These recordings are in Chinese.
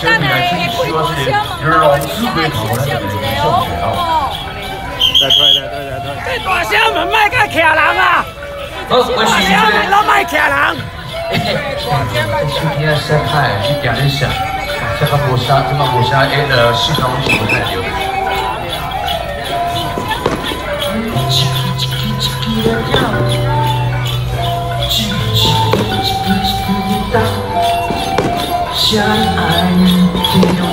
等下会开大声嘛，我一定爱听上一个哦。 对，大声嘛，莫甲徛人啊！ 好，我是大声嘛，莫徛人。 手机啊，晒太，你定咧想，这个无啥，这个无啥，系统是不太对。 谁爱体谅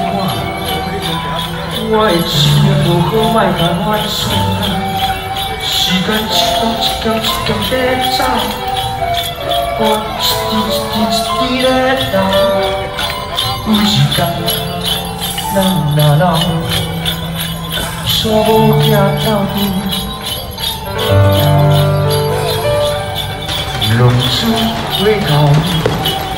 我的心不好，莫甲我错。时间一天在走，我一日在老。有时间咱若老，煞无行到底，浪子回头。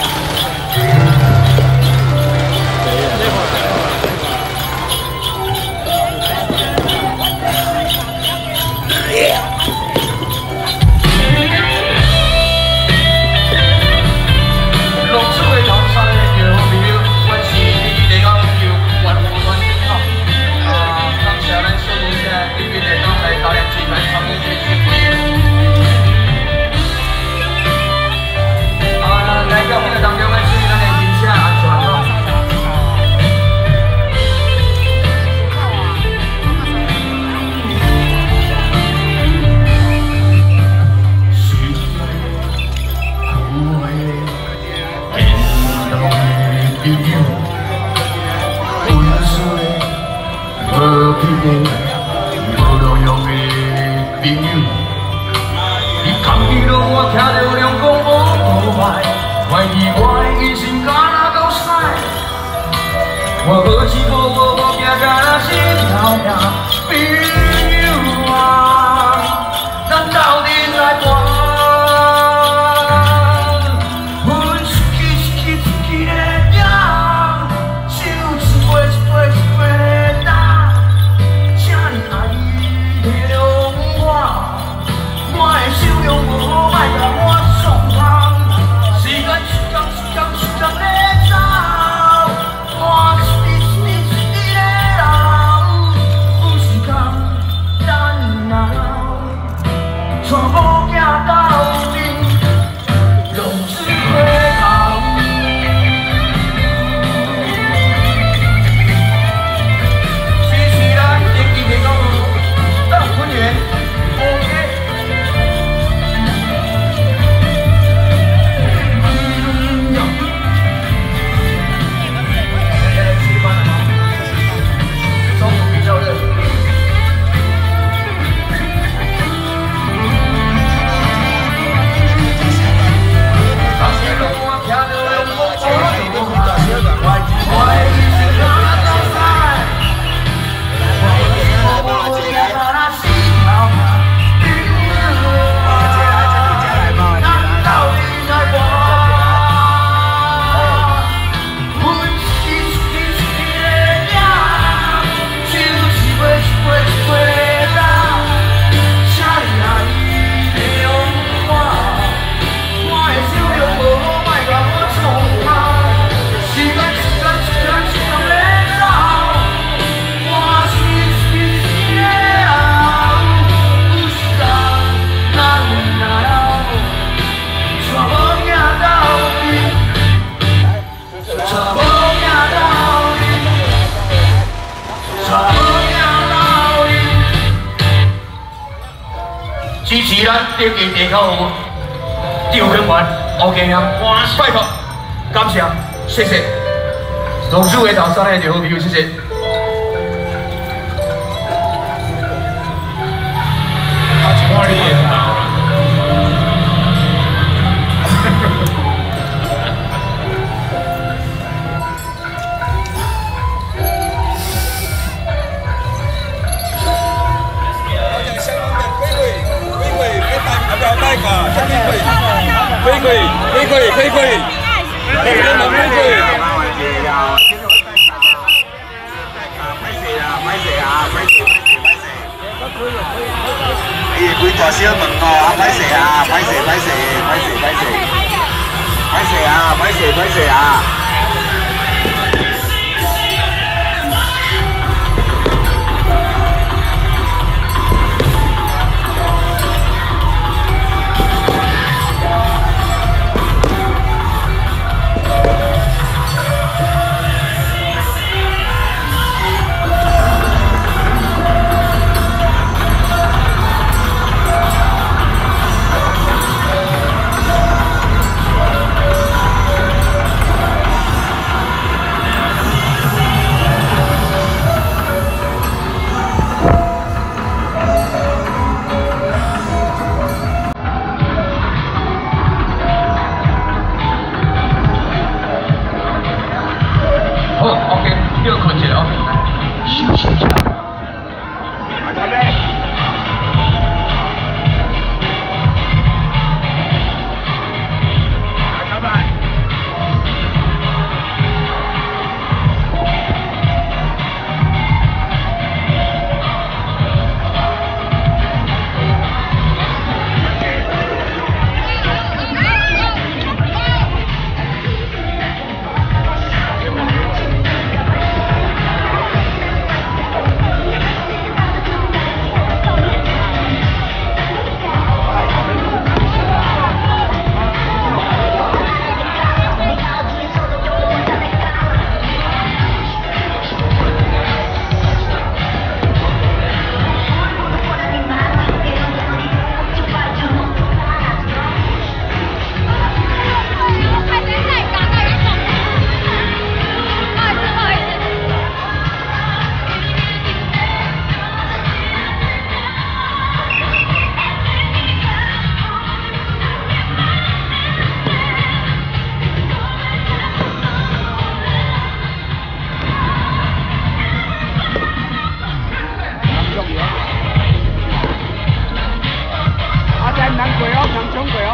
我无钱无命，敢是条命。朋友啊，咱斗阵来搏。阮一支的剑，手一杯的打。请你爱体谅我的手量无好，莫甲我创空。时间一天在走。 支持咱德基地口赵根元、吴家阳，拜托，感谢，谢谢。龙珠的头三个就好朋友，谢谢。可以， 几大小问哦，歹势啊，歹势啊。 难过哦，强冲过哦。